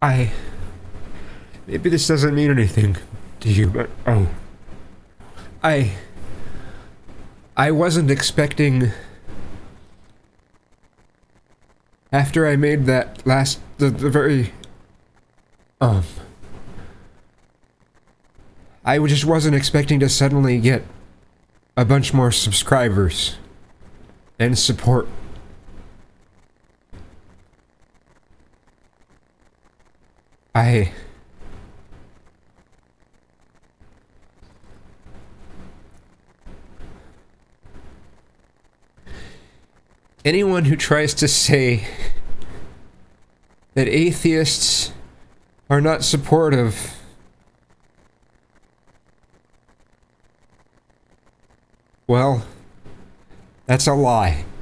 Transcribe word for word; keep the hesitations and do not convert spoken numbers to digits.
I... Maybe this doesn't mean anything to you, but... Oh. I... I wasn't expecting... After I made that last... The, the very... Um... I just wasn't expecting to suddenly get a bunch more subscribers and support. I... Anyone who tries to say that atheists are not supportive well, that's a lie.